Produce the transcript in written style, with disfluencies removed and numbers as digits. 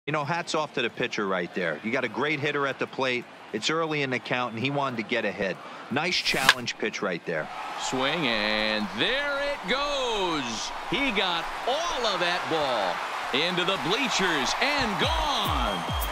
You know, hats off to the pitcher right there. You got a great hitter at the plate. It's early in the count, and he wanted to get ahead. Nice challenge pitch right there. Swing, and there it goes. He got all of that ball into the bleachers and gone.